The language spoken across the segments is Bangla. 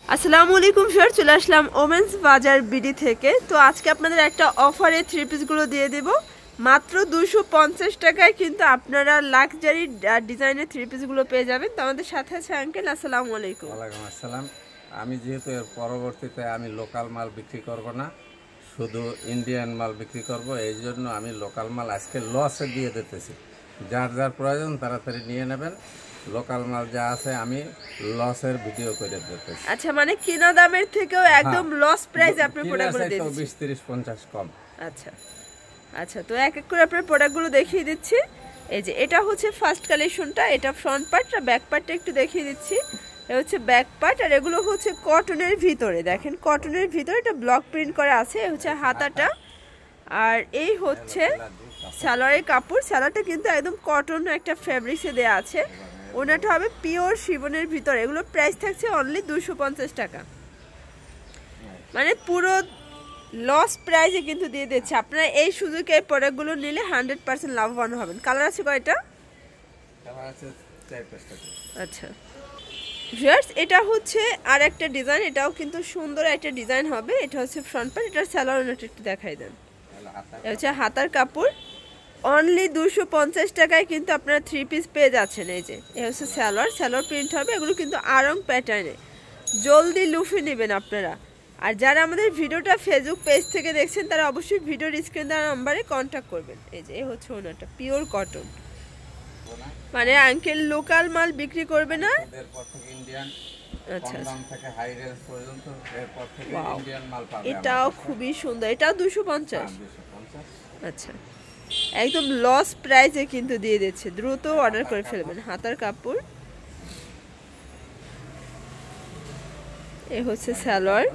আসসালামু আলাইকুম স্যার, চলে আসলাম ওমেন্স বাজার বিডি থেকে। তো আজকে আপনাদের একটা অফারে থ্রি পিসগুলো দিয়ে দেব মাত্র 250 টাকায়। কিন্তু আপনারা লাক্সারি ডিজাইনের থ্রি পিসগুলো পেয়ে যাবেন। তো আমাদের সাথে আছে আঙ্কেল। আসসালামু আলাইকুম। ওয়ালাইকুম আসসালাম। আমি যেহেতু এর পরবর্তীতে আমি লোকাল মাল বিক্রি করব না, শুধু ইন্ডিয়ান মাল বিক্রি করব, এই জন্য আমি লোকাল মাল আজকে লসে দিয়ে দিতেছি। যার যার প্রয়োজন তাড়াতাড়ি নিয়ে নেবেন। লোকাল মাল যা আছে আমি লসের ভিডিও করে দিতেছি। আচ্ছা, মানে কিনা দামের থেকেও একদম লস প্রাইস আপনি প্রোডাক্টগুলো দিয়ে দিচ্ছেন। 20, 30, 50 কম। আচ্ছা আচ্ছা, তো এক এক করে আপনার প্রোডাক্টগুলো দেখিয়ে দিচ্ছি। এই যে এটা হচ্ছে ফার্স্ট কালেকশনটা, এটা ফ্রন্ট পার্ট আর ব্যাক পার্টটা একটু দেখিয়ে দিচ্ছি। এটা হচ্ছে ব্যাক পার্ট, আর এগুলো হচ্ছে কটনের ভিতরে। দেখেন কটনের ভিতরে এটা ব্লক প্রিন্ট করা আছে। এই হচ্ছে হাতাটা, আর এই হচ্ছে সালোয়ারের কাপড়। সালোয়ারটা কিন্তু একদম কটন একটা ফ্যাব্রিক্সে দেওয়া আছে। ওনাটা হবে পিওর শিবনের ভিতরে। এগুলো প্রাইস থাকছে অনলি 250 টাকা, মানে পুরো লস প্রাইসে কিন্তু দিয়ে দিচ্ছে। আপনারা এই সুযোগে এই প্রোডাক্টগুলো নিলে 100% লাভবান হবেন। কালার আছে কয়টা? আচ্ছা ভিউয়ার্স, এটা হচ্ছে আর একটা ডিজাইন। এটাও কিন্তু সুন্দর একটা ডিজাইন হবে। এটা হচ্ছে ফ্রন্ট পার্ট, এটার সালোয়ার ওনাটা একটু দেখাই দেন। এটা হচ্ছে হাতার কাপড়। অনলি 250 টাকায় কিন্তু আপনারা থ্রি পিস পেয়ে যাচ্ছেন। এই যে এ হচ্ছে সালোয়ার প্রিন্ট হবে। এগুলো কিন্তু আরং প্যাটার্নে। জলদি লুফে নেবেন আপনারা। আর যারা আমাদের ভিডিওটা ফেসবুক পেজ থেকে দেখছেন তারা অবশ্যই ভিডিওর স্ক্রিন দেওয়া নাম্বারে কন্ট্যাক্ট করবেন। এই যে এ হচ্ছে ওনাটা পিওর কটন, মানে আঙ্কেল লোকাল মাল বিক্রি করবে না। আচ্ছা, এটাও খুবই সুন্দর। এটাও 250। আচ্ছা, একদম লস প্রাইসে কিন্তু দিয়ে দিচ্ছে। দ্রুত অর্ডার করে ফেলবেন। হাতার কাপড়, এ হচ্ছে সালোয়ার,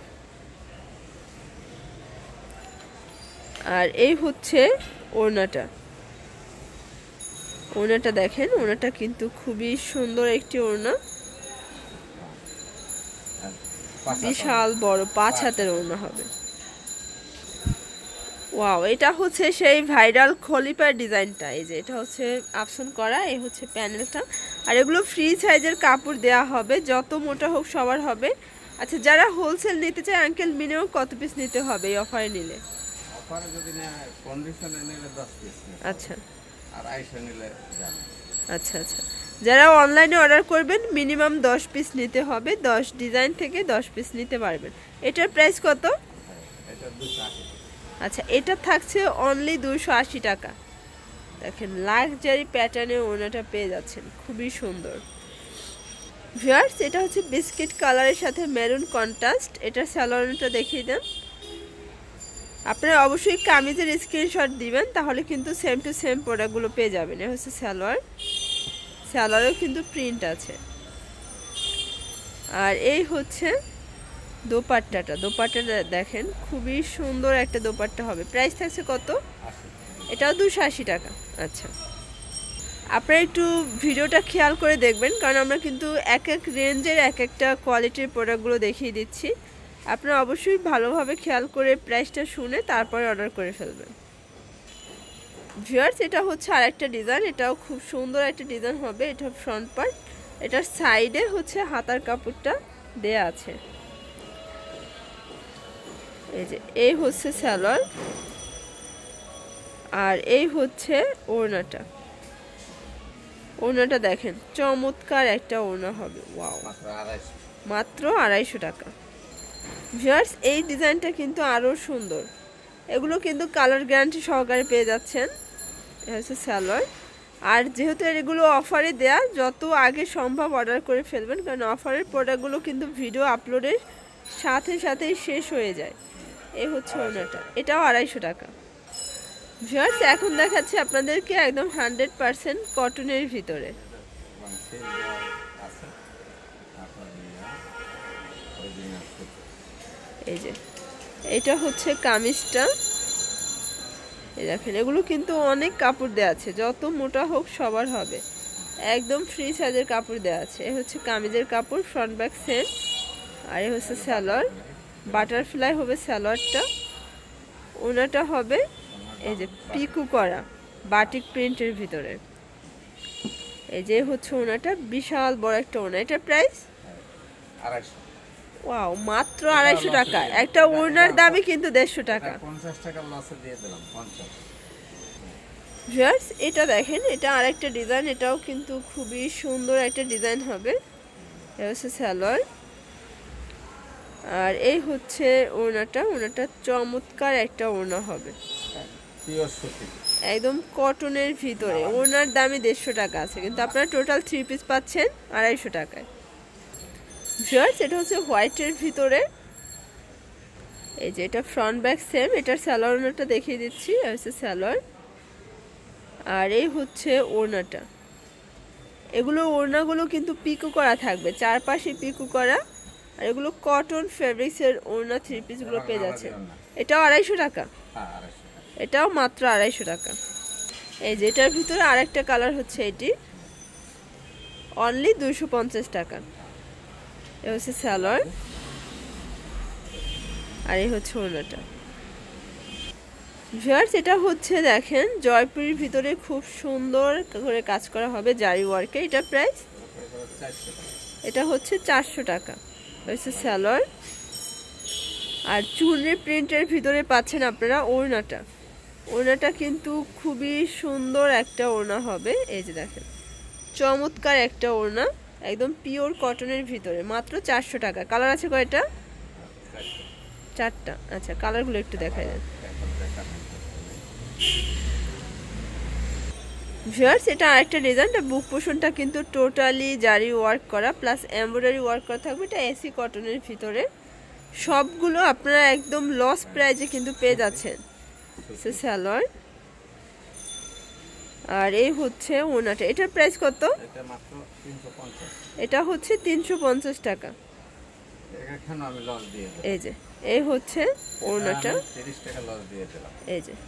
আর এই হচ্ছে ওড়নাটা। ওড়নাটা দেখেন, ওড়নাটা কিন্তু খুবই সুন্দর একটি ওড়না, বিশাল বড় 5 হাতের ওড়না হবে। ওয়াও, এটা হচ্ছে সেই ভাইরাল খলিপার ডিজাইনটা। এই যে এটা হচ্ছে আপশন করা, এই হচ্ছে প্যানেলটা। আর এগুলো ফ্রি সাইজের কাপড় দেয়া হবে, যত মোটা হোক সবার হবে। আচ্ছা, যারা হোলসেল নিতে চায় আঙ্কেল মিনিমাম কত পিস নিতে হবে এই অফারে নিলে? অফারে যদি না কন্ডিশনে নিলে 10 পিস। আচ্ছা, আর আইসা নিলে যাবে। আচ্ছা আচ্ছা, যারা অনলাইনে অর্ডার করবেন মিনিমাম 10 পিস নিতে হবে। 10 ডিজাইন থেকে 10 পিস নিতে পারবেন। এটার প্রাইস কত? এটা 280। আচ্ছা, এটা থাকছে অনলি 280 টাকা। দেখেন লাক্সারি প্যাটার্নে ওনাটা পেয়ে যাচ্ছেন, খুবই সুন্দর। ভিউয়ার্স, এটা হচ্ছে বিস্কিট কালারের সাথে মেরুন কন্ট্রাস্ট। এটার সালোয়ারটা দেখিয়ে দেন। আপনারা অবশ্যই কামিজের স্ক্রিনশট দিবেন, তাহলে কিন্তু সেম টু সেম প্রোডাক্টগুলো পেয়ে যাবেন। এটা হচ্ছে সালোয়ারেও কিন্তু প্রিন্ট আছে। আর এই হচ্ছে দোপাট্টাটা দেখেন, খুবই সুন্দর একটা দোপাট্টা হবে। প্রাইস থাকছে কত? এটাও 280 টাকা। আচ্ছা, আপনারা একটু ভিডিওটা খেয়াল করে দেখবেন, কারণ আমরা কিন্তু এক এক রেঞ্জের এক একটা কোয়ালিটির প্রোডাক্টগুলো দেখিয়ে দিচ্ছি। আপনারা অবশ্যই ভালোভাবে খেয়াল করে প্রাইসটা শুনে তারপরে অর্ডার করে ফেলবেন। ভিউয়ার্স, এটা হচ্ছে আর একটা ডিজাইন। এটাও খুব সুন্দর একটা ডিজাইন হবে। এটা ফ্রন্ট পার্ট, এটার সাইডে হচ্ছে হাতার কাপড়টা দেয়া আছে। এই যে এই হচ্ছে সালোয়ার, আর এই হচ্ছে ওড়নাটা। ওড়নাটা দেখেন, চমৎকার একটা ওড়না হবে। ওয়াও, মাত্র 250 টাকা। ভিউয়ার্স, এই ডিজাইনটা কিন্তু আরও সুন্দর। এগুলো কিন্তু কালার গ্যারান্টি সহকারে পেয়ে যাচ্ছেন। এটা হচ্ছে সালোয়ার। আর যেহেতু এগুলো অফারে দেয়া, যত আগে সম্ভব অর্ডার করে ফেলবেন, কারণ অফারের প্রোডাক্টগুলো কিন্তু ভিডিও আপলোডের সাথে সাথেই শেষ হয়ে যায়। এই হচ্ছে ওড়নাটা, এটাও 250 টাকা। ভিউয়ার্স, এখন দেখাচ্ছি আপনাদেরকে একদম 100% কটনের ভিতরে। এই যে এটা হচ্ছে কামিজটা। এই দেখেন, এগুলো কিন্তু অনেক কাপড় দেওয়া আছে, যত মোটা হোক সবার হবে। একদম ফ্রি সাইজের কাপড় দেওয়া আছে। এই হচ্ছে কামিজের কাপড়, ফ্রন্ট ব্যাক সেম। আর এই হচ্ছে সালোয়ার, বাটারফ্লাই হবে সালোয়ারটা। ওনাটা হবে এই যে পিকু করা বাটিক প্রিন্টের ভিতরে। এই যে হচ্ছে ওনাটা, বিশাল বড় একটা ওনা। এটার প্রাইস ওয়াও, মাত্র 250 টাকা। একটা ওড়নার দামই কিন্তু 150 টাকা। 50 টাকা লসে দিয়ে দিলাম 50। ভিউয়ার্স এটা দেখেন, এটা আরেকটা ডিজাইন, এটাও কিন্তু খুবই সুন্দর একটা ডিজাইন হবে। এটা হচ্ছে সালোয়ার, আর এই হচ্ছে ওড়নাটা। ওড়নাটা চমৎকার একটা ওড়না হবে, পিওর সুতি, একদম কটনের ভিতরে। ওড়নার দামই 150 টাকা আছে, কিন্তু আপনারা টোটাল 3 পিস পাচ্ছেন 250 টাকায়। ভিউয়ার্স এটা হচ্ছে হোয়াইটের ভিতরে। এই যে এটা ফ্রন্ট ব্যাক সেম, এটার সালোয়ার ওড়নাটা দেখিয়ে দিচ্ছি। এটা হচ্ছে সালোয়ার, আর এই হচ্ছে ওড়নাটা। এগুলো ওড়নাগুলো কিন্তু পিকো করা থাকবে, চারপাশে পিকো করা, আর এগুলো কটন ফেব্রিক্সের ওড়না 3 পিসগুলো পেয়ে যাচ্ছে। এটাও 250 টাকা, এটাও মাত্র 250 টাকা। এই যে এটার ভিতরে আরেকটা কালার হচ্ছে এটি, অনলি 250 টাকা। এ হচ্ছে সালোয়ার, আর এই হচ্ছে ওড়নাটা। ভিউয়ার্স এটা হচ্ছে দেখেন জয়পুরের ভিতরে খুব সুন্দর করে কাজ করা হবে জারি ওয়ার্কে। এটা প্রাইস, এটা হচ্ছে 400 টাকা। হচ্ছে সালোয়ার, আর চুনরি প্রিন্টের ভিতরে পাচ্ছেন আপনারা ওড়নাটা। ওড়নাটা কিন্তু খুবই সুন্দর একটা ওড়না হবে। এই যে দেখেন চমৎকার একটা ওড়না, একদম পিওর কটনের ভিতরে, মাত্র 400 টাকা। কালার আছে কয়টা? 4টা। আচ্ছা, কালারগুলো একটু দেখাই দেন। ভিউয়ার্স এটা আরেকটা ডিজাইন, বুক পোর্শনটা কিন্তু টোটালি জারি ওয়ার্ক করা প্লাস এমব্রয়ডারি ওয়ার্ক করা থাকবে। এটা এসি কটনের ভিতরে, সবগুলো আপনারা একদম লস প্রাইজে কিন্তু পেয়ে যাচ্ছেন। সালোয়ার, আর এই হচ্ছে ওড়নাটা। এটার প্রাইস কত? এটা মাত্র 350। এটা হচ্ছে 350 টাকা। এখানে আমি লস দিয়ে দিলাম। এই যে এই হচ্ছে ওড়নাটা, 30 টাকা লস দিয়ে দিলাম। এই যে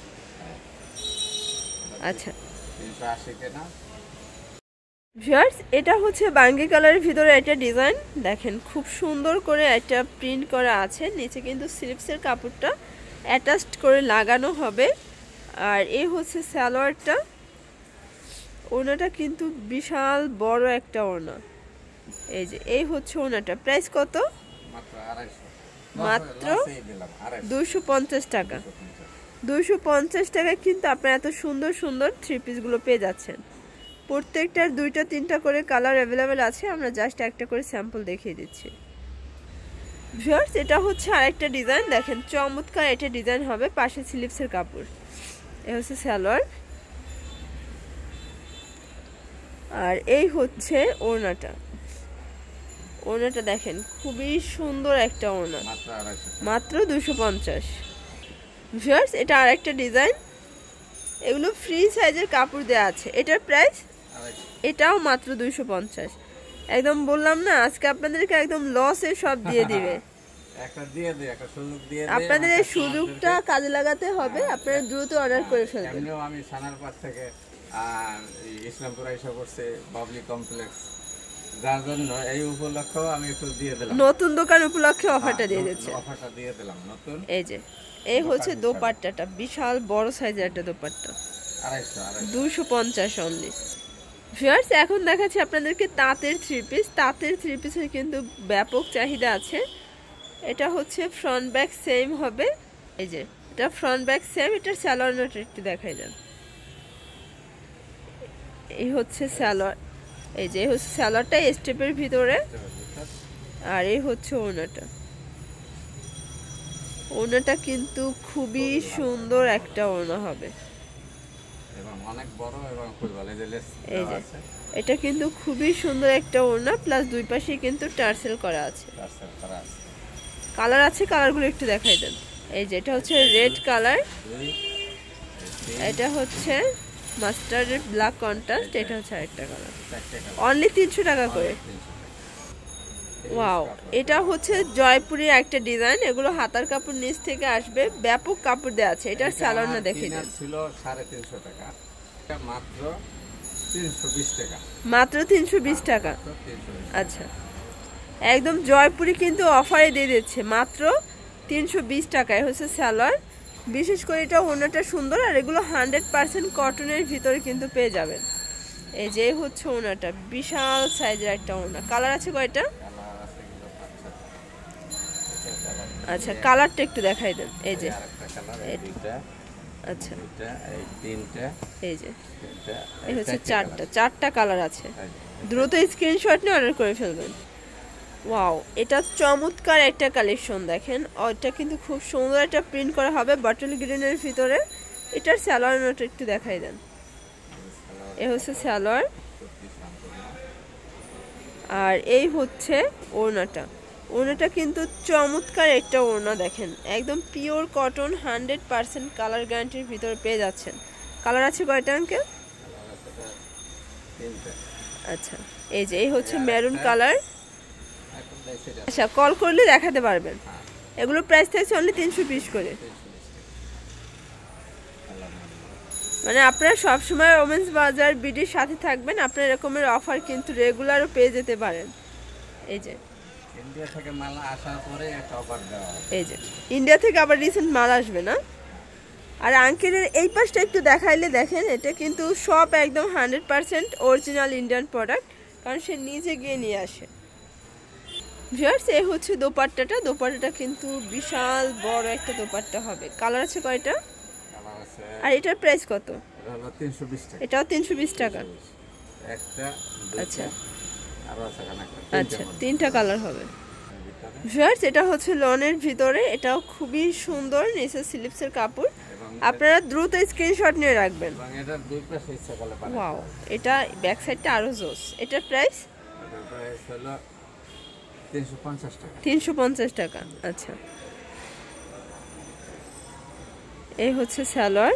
আচ্ছা 380 কেনা। ভিউয়ার্স এটা হচ্ছে বাঙ্গি কালারের ভিতরে একটা ডিজাইন, দেখেন খুব সুন্দর করে একটা প্রিন্ট করা আছে। নিচে কিন্তু স্লিপসের কাপড়টা অ্যাটাচড করে লাগানো হবে, আর এই হচ্ছে সালোয়ারটা। ওড়নাটা কিন্তু বিশাল বড় একটা ওড়না। এই যে এই হচ্ছে ওড়নাটা। প্রাইস কত? মাত্র 250 টাকা। 250 টাকায় কিন্তু আপনারা এত সুন্দর সুন্দর 3 পিসগুলো পেয়ে যাচ্ছেন। প্রত্যেকটার 2টা 3টা করে কালার অ্যাভেলেবেল আছে, আমরা জাস্ট একটা করে স্যাম্পল দেখিয়ে দিচ্ছি। ভিউয়ার্স এটা হচ্ছে আরেকটা ডিজাইন, দেখেন চমৎকার একটা ডিজাইন হবে, পাশে স্লিপসের কাপড়। এ হচ্ছে সালোয়ার, আর এই হচ্ছে ওড়নাটা। ওড়নাটা দেখেন খুবই সুন্দর একটা ওড়না, মাত্র 250। ভিউয়ার্স এটা আরেকটা ডিজাইন, এগুলো ফ্রি সাইজের কাপড় দেওয়া আছে। এটার প্রাইস, এটাও মাত্র 250। একদম বললাম না আজকে আপনাদেরকে একদম লসে সব দিয়ে দিবে। আপনাদের এই সুযোগটা কাজে লাগাতে হবে, আপনারা দ্রুত অর্ডার করে ফেলবেন। আমি সানার পাশ থেকে ইসলামপুর আইসা করছে বাবলি কমপ্লেক্স, যার জন্য এই উপলক্ষে আমি একটু দিয়ে দিলাম, নতুন দোকান উপলক্ষে অফারটা দিয়ে দিচ্ছে। অফারটা দিয়ে দিলাম নতুন। এই যে এই হচ্ছে দোপাট্টাটা, বিশাল বড় সাইজের একটা দোপাট্টা, 250 অনলি। ভিউয়ার্স এখন দেখাচ্ছি আপনাদেরকে তাঁতের 3 পিস। তাঁতের 3 পিসের কিন্তু ব্যাপক চাহিদা আছে। এটা হচ্ছে ফ্রন্ট ব্যাক সেম হবে। এই যে এটা ফ্রন্ট ব্যাক সেম, এটার সালোয়ারটা একটু দেখাই দেন। এই হচ্ছে সালোয়ার, এই যে হচ্ছে সালোয়ারটা স্টেপের ভিতরে, আর এই হচ্ছে ওড়নাটা। ওড়নাটা কিন্তু খুবই সুন্দর একটা ওড়না হবে, অনেক বড় এবং ফুলবাল। এই যে এটা কিন্তু খুবই সুন্দর একটা ওড়না, প্লাস দুই পাশে কিন্তু টার্সেল করা আছে। কালার আছে, কালারগুলো একটু দেখাই দেন। এই যে এটা হচ্ছে রেড কালার, এটা হচ্ছে মাস্টার্ড ব্ল্যাক কন্ট্রাস্ট, এটা হচ্ছে আরেকটা কালার। অনলি 300 টাকা করে। ওয়াও, এটা হচ্ছে জয়পুরের একটা ডিজাইন। এগুলো হাতার কাপড় নিচ থেকে আসবে, ব্যাপক কাপড় দেওয়া আছে। এটার সালোয়ারটা দেখে দেন। ছিল 350 টাকা, মাত্র 320 টাকা। মাত্র 320 টাকা। আচ্ছা, একদম জয়পুরি কিন্তু অফারে দিয়ে দিচ্ছে মাত্র 320 টাকায়। হচ্ছে সালোয়ার, বিশেষ করে এটা ওড়নাটা সুন্দর, আর এগুলো 100% কটনের ভিতরে কিন্তু পেয়ে যাবেন। এই যে হচ্ছে ওড়নাটা, বিশাল সাইজের একটা ওড়না। কালার আছে কয়টা? আচ্ছা, কালারটা একটু দেখাই দেন। এই যে আরেকটা কালার, এই দুইটা, আচ্ছা এটা এই তিনটা, এই যে এটা এই হচ্ছে চারটা কালার আছে। দ্রুত স্ক্রিনশট নিয়ে অর্ডার করে ফেলবেন। ওয়াও, এটা চমৎকার একটা কালেকশন দেখেন। এটা কিন্তু খুব সুন্দর একটা প্রিন্ট করা হবে বটল গ্রিনের ভিতরে। এটার সালোয়ারটা একটু দেখাই দেন। এই হচ্ছে সালোয়ার, আর এই হচ্ছে ওড়নাটা। ওড়নাটা কিন্তু চমৎকার একটা ওড়না দেখেন, একদম পিওর কটন, 100% কালার গ্যারান্টির ভিতরে পেয়ে যাচ্ছেন। কালার আছে কয়টা আঙ্কেল? আচ্ছা, এই যে এই হচ্ছে মেরুন কালার। আচ্ছা, কল করলে দেখাতে পারবেন। এগুলো প্রাইস থাকছে অনলি 320 করে। মানে আপনারা সবসময় ওমেন্স বাজার বিডির সাথে থাকবেন, আপনার এরকমের অফার কিন্তু রেগুলারও পেয়ে যেতে পারেন। এই যে ইন্ডিয়া থেকে মাল আসার পরে একটা অফার দেওয়া হবে। এই যে ইন্ডিয়া থেকে আবার রিসেন্ট মাল আসবে না। আর আঙ্কেলের এই পাশটা একটু দেখাইলে দেখেন, এটা কিন্তু সব একদম 100% অরিজিনাল ইন্ডিয়ান প্রোডাক্ট, কারণ সে নিজে গিয়ে নিয়ে আসে। ভিউয়ার্স, এই হচ্ছে দোপাট্টাটা। দোপাট্টাটা কিন্তু বিশাল বড় একটা দোপাট্টা হবে। কালার আছে কয়টা? আর এটার প্রাইস কত? এটাও 320 টাকা। আচ্ছা আচ্ছা, 3টা কালার হবে। ভিউয়ার্স, এটা হচ্ছে লনের ভিতরে, এটাও খুবই সুন্দর, নিচে স্লিপসের কাপড়। আপনারা দ্রুত স্ক্রিনশট নিয়ে রাখবেন। ওয়াও, এটা ব্যাক সাইডটা আরো জোস। এটার প্রাইস 350 টাকা। আচ্ছা, এই হচ্ছে সালোয়ার,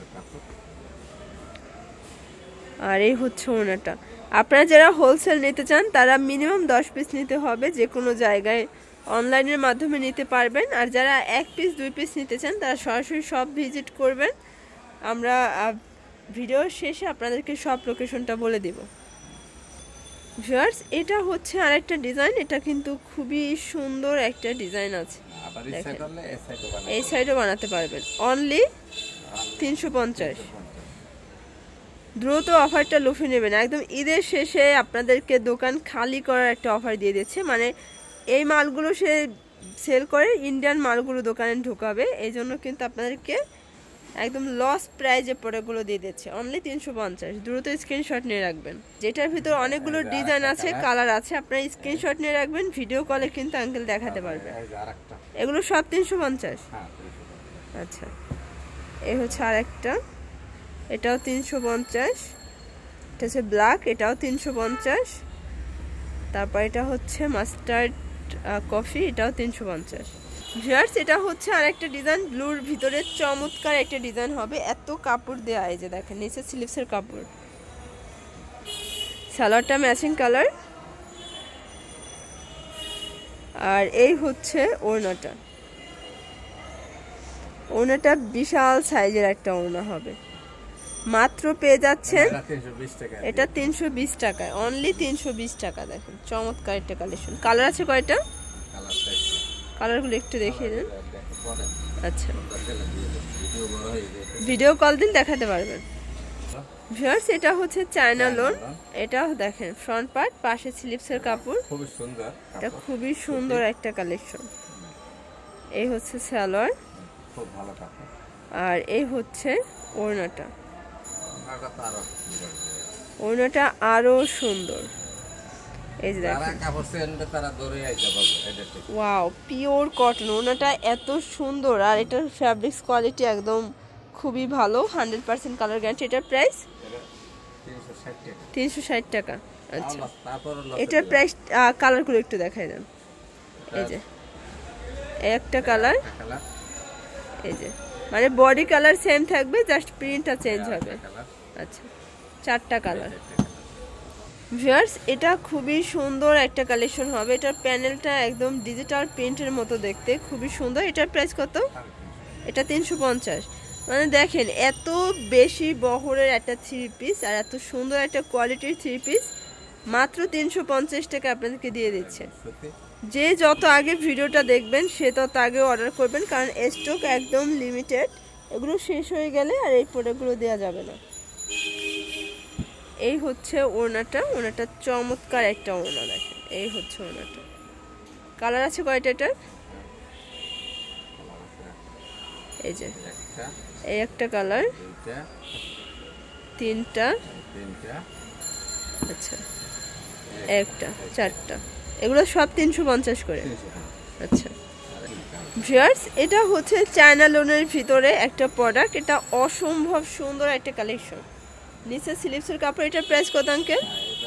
আর এই হচ্ছে ওড়নাটা। আপনারা যারা হোলসেল নিতে চান তারা মিনিমাম 10 পিস নিতে হবে, যে কোনো জায়গায় অনলাইনের মাধ্যমে নিতে পারবেন। আর যারা 1 পিস 2 পিস নিতে চান তারা সরাসরি সব ভিজিট করবেন। আমরা ভিডিওর শেষে আপনাদেরকে সব লোকেশনটা বলে দিব। ভিউয়ার্স, এটা হচ্ছে আরেকটা ডিজাইন। এটা কিন্তু খুবই সুন্দর একটা ডিজাইন আছে, এই সাইডও বানাতে পারবেন। অনলি 350। দ্রুত অফারটা লুফে নেবেন। একদম ঈদের শেষে আপনাদেরকে দোকান খালি করার একটা অফার দিয়ে দিচ্ছে। মানে এই মালগুলো সে সেল করে, ইন্ডিয়ান মালগুলো দোকানে ঢোকাবে, এই জন্য কিন্তু আপনাদেরকে একদম লস প্রাইজে প্রোডাক্টগুলো দিয়ে দিচ্ছে। অনলি 350। দ্রুত স্ক্রিনশট নিয়ে রাখবেন। যেটার ভিতর অনেকগুলো ডিজাইন আছে, কালার আছে, আপনারা স্ক্রিনশট নিয়ে রাখবেন। ভিডিও কলে কিন্তু আঙ্কেল দেখাতে পারবে। এগুলো সব 350। আচ্ছা, এই হচ্ছে আরেকটা, এটাও 350। এটা হচ্ছে ব্ল্যাক, এটাও 350। তারপর এটা হচ্ছে মাস্টার্ড কফি, এটাও 350। ভিউয়ার্স, এটা হচ্ছে আরেকটা ডিজাইন, ব্লুর ভিতরে চমৎকার একটা ডিজাইন হবে। এত কাপড় দেওয়া, এই যে দেখেন নিচে স্লিপসের কাপড়। সালোয়ারটা ম্যাচিং কালার, আর এই হচ্ছে ওড়নাটা। ওড়নাটা বিশাল সাইজের একটা ওড়না হবে। মাত্র পেয়ে যাচ্ছেন এটা 320 টাকায়। অনলি 320 টাকা। দেখেন চমৎকার একটা কালেকশন। কালার আছে কয়টা? কালারগুলো একটু দেখিয়ে দেন। আচ্ছা, ভিডিও কল দিন দেখাতে পারবেন। ভিউয়ার্স, এটা হচ্ছে চায়না লোন। এটাও দেখেন ফ্রন্ট পার্ট, পাশে স্লিপসের কাপড়, খুবই সুন্দর। এটা খুবই সুন্দর একটা কালেকশন। এই হচ্ছে সালোয়ার, খুব ভালো কাপড়। আর এই হচ্ছে ওড়নাটা। ওড়নাটা আরো সুন্দর। এই যে দেখেন, ওয়াও, পিওর কটন। ওড়নাটা এত সুন্দর, আর এটার ফ্যাব্রিক্স কোয়ালিটি একদম খুবই ভালো, 100% কালার গ্যারান্টি। এটার প্রাইস 360 টাকা। আচ্ছা, এটার প্রাইস কালারগুলো একটু দেখাই দেন। এই যে একটা কালার, এই যে মানে বডি কালার সেম থাকবে, জাস্ট প্রিন্টটা চেঞ্জ হবে। আচ্ছা, 4টা কালার। ভিউয়ার্স, এটা খুবই সুন্দর একটা কালেকশন হবে। এটার প্যানেলটা একদম ডিজিটাল প্রিন্টের মতো দেখতে, খুবই সুন্দর। এটার প্রাইস কত? এটা 350। মানে দেখেন এত বেশি বহরের একটা 3 পিস, আর এত সুন্দর একটা কোয়ালিটির 3 পিস মাত্র 350 টাকা আপনাদেরকে দিয়ে দিচ্ছে। যে যত আগে ভিডিওটা দেখবেন সে তত আগে অর্ডার করবেন, কারণ স্টক একদম লিমিটেড। এগুলো শেষ হয়ে গেলে আর এই প্রোডাক্টগুলো দেওয়া যাবে না। এই হচ্ছে ওড়নাটা। ওড়নাটা চমৎকার একটা ওড়না দেখেন। এই হচ্ছে ওড়নাটা। কালার আছে কয়টা? এটার এই যে এই একটা কালার, তিনটা, আচ্ছা একটা, চারটা, এগুলো সব 350 করে। আচ্ছা ভিউয়ার্স, এটা হচ্ছে চায়না লোনের ভিতরে একটা প্রোডাক্ট, এটা অসম্ভব সুন্দর একটা কালেকশন। নিচে স্লিভসের কাপড়, এটার প্রাইস কত আঙ্কেল?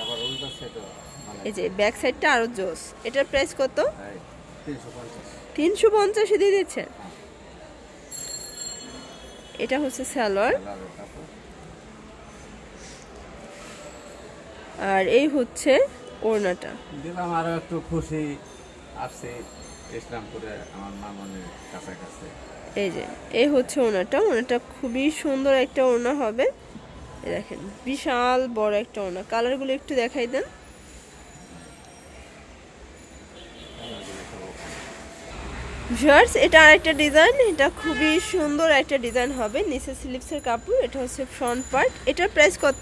এই যে ব্যাক সাইডটা আরো জোস, এটার প্রাইস কত? 350 দিয়ে দিচ্ছে। এটা হচ্ছে সালোয়ার, আর এই হচ্ছে ওড়নাটা। দিলাম আরো একটু খুশি আসছে ইসলামপুরে আমার মামনের কাছাকাছি। এই যে এই হচ্ছে ওড়নাটা, ওড়নাটা খুবই সুন্দর একটা ওড়না হবে। দেখেন বিশাল বড় একটা ওড়না, কালারগুলো একটু দেখাই দেন। ভিউয়ার্স, এটা আরেকটা ডিজাইন, এটা খুবই সুন্দর একটা ডিজাইন হবে। নিচে স্লিভসের কাপড়, এটা হচ্ছে ফ্রন্ট পার্ট। এটার প্রাইস কত?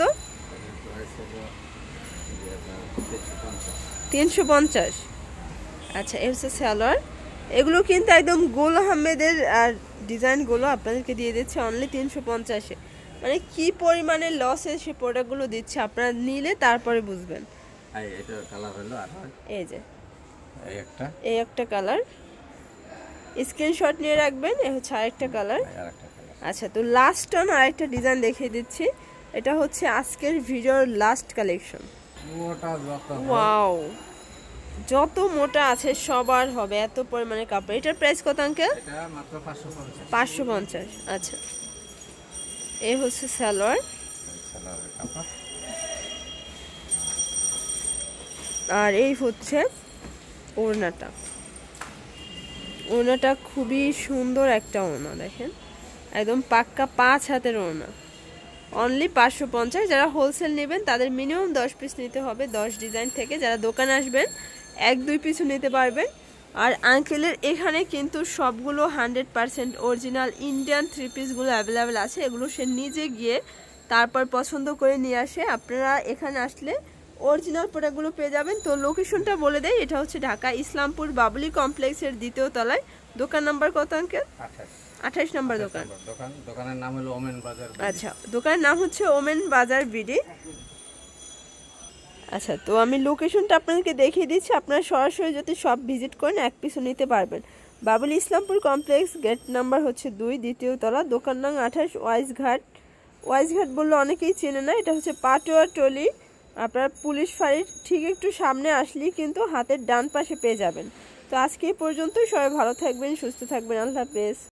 350। আচ্ছা এই হচ্ছে সালোয়ার। এগুলো কিন্তু একদম গোল আহমেদের আর ডিজাইনগুলো আপনাদেরকে দিয়ে দিচ্ছে অনলি 350-এ। মানে কি পরিমাণে লসে সে প্রোডাক্টগুলো দিচ্ছে, আপনারা নিলে তারপরে বুঝবেন। এই যে এই একটা কালার, স্ক্রিনশট নিয়ে রাখবেন। এই হচ্ছে আরেকটা কালার। আচ্ছা তো লাস্ট অন আরেকটা ডিজাইন দেখিয়ে দিচ্ছি, এটা হচ্ছে আজকের ভিডিওর লাস্ট কালেকশন। ওয়াও, যত মোটা আছে সবার হবে এত পরিমাণে কাপড়। এটার প্রাইস কত আঙ্কেল? এটা মাত্র 550। আচ্ছা এই হচ্ছে সালোয়ার, আর এই হচ্ছে ওড়নাটা। ওড়নাটা খুবই সুন্দর একটা ওড়না, দেখেন একদম পাক্কা 5 হাতের ওড়না, অনলি 550। যারা হোলসেল নেবেন তাদের মিনিমাম 10 পিস নিতে হবে 10 ডিজাইন থেকে। যারা দোকানে আসবেন 1-2 পিসও নিতে পারবেন। আর আঙ্কেলের এখানে কিন্তু সবগুলো 100% অরিজিনাল ইন্ডিয়ান 3 পিসগুলো অ্যাভেলেবেল আছে। এগুলো সে নিজে গিয়ে তারপর পছন্দ করে নিয়ে আসে। আপনারা এখানে আসলে অরিজিনাল প্রোডাক্টগুলো পেয়ে যাবেন। তো লোকেশনটা বলে দেয়, এটা হচ্ছে ঢাকা ইসলামপুর বাবুলি কমপ্লেক্সের 2য় তলায়। দোকান নাম্বার কত আঙ্কেল? 28 নম্বর দোকান। দোকানের নাম হলো ওমেন বাজার। আচ্ছা দোকানের নাম হচ্ছে ওমেন বাজার বিডি। আচ্ছা তো আমি লোকেশনটা আপনাদেরকে দেখিয়ে দিচ্ছি, আপনারা সরাসরি যদি সব ভিজিট করেন 1 পিসও নিতে পারবেন। বাবুলি ইসলামপুর কমপ্লেক্স, গেট নাম্বার হচ্ছে 2, 2য় তলা, দোকান নং 28, ওয়াইজঘাট। ওয়াইজঘাট বললে অনেকেই চেনে না, এটা হচ্ছে পাটোয়া টলি। আপনার পুলিশ ফাঁড়ির ঠিক একটু সামনে আসলেই কিন্তু হাতের ডান পাশে পেয়ে যাবেন। তো আজকে এই পর্যন্তই, সবাই ভালো থাকবেন, সুস্থ থাকবেন, আল্লাহ হাফেজ।